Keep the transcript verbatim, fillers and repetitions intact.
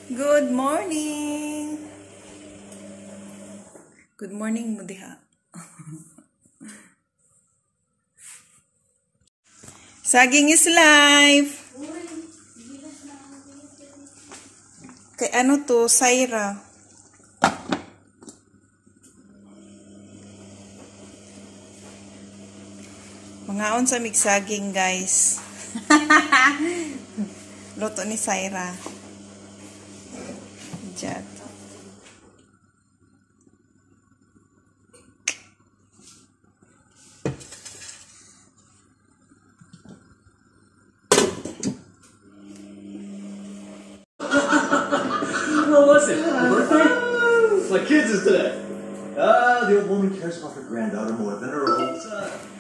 Good morning! Good morning mo diha. Saging is life! Kay ano to? Syra. Mangaon sa migsaging guys. Luto ni Syra. Jet. What was it? Your birthday? My kids is today. Ah, the old woman cares about her granddaughter more than her own son.